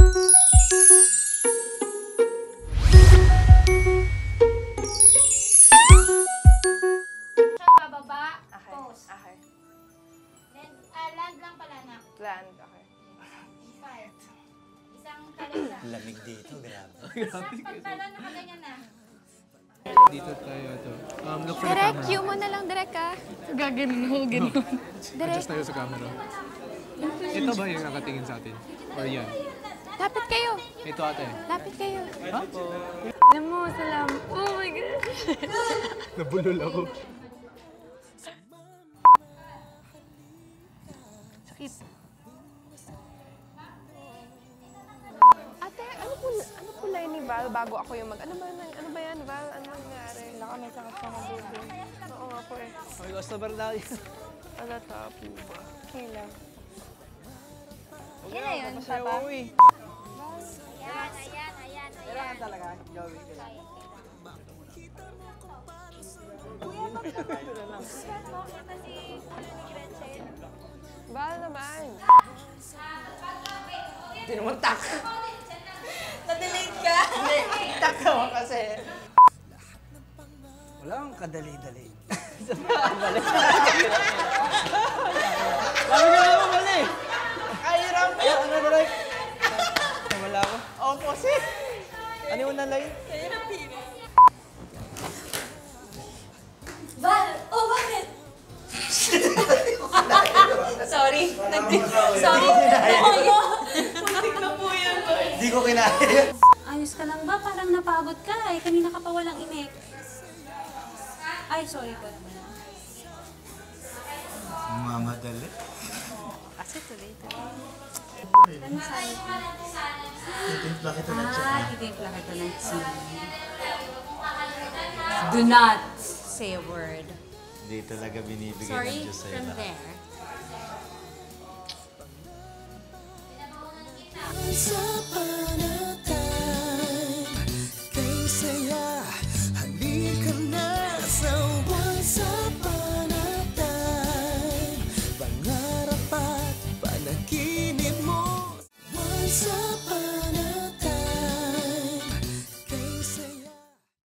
Bababa, pose. Okay. Then, land lang pala na. Land, okay. Five. Isang talon. Lamig dito, grabe. Isang pagtalon, nakaganyan na. Dito tayo ito. Look for the Direk, camera. cue mo na lang, Direk, ha? Gaganon, ganon. Direk, Adjust tayo sa camera. Ito ba yung nakatingin sa atin? Or yan? lapit kayo. Ito ate. Lapit kayo. Alam mo, salamat. Oh my God. Nabulol ako. Sakit. Ate, ano po line ni Val bago ako yung ano ba yan, Val? Ano nangyari? Wala ka, may sakit sa kabubo. Oo nga po eh. Ay, gusto ba rin Ano tapo ba? Okay lang. Yan na yun, Masaya Papa. ako eh. Ayan. Kailangan talaga, gawin ko lang. Val naman. Hindi naman tak. Na-delete ka? Hindi, tak naman kasi. Wala kang kadali-dali. Sabi ko naman mali. Kahirap. Ano na like? Wala ako. Opposite. Ano yung unang line? Val! Oh, bakit? Sorry. Sorry. Ano? Muntik na po yan, Val. Hindi ko kinaya. Ayos ka lang ba? Parang napagod ka. Kanina ka pa walang imek. Ay, sorry po naman. Mamadali. Kasi tuloy. Ano sabi ko? Titimpla kita na Titimpla kita ng chili. Do not say a word. Hindi talaga binibigay Sorry, ng Diyos sa'yo from lahat. there.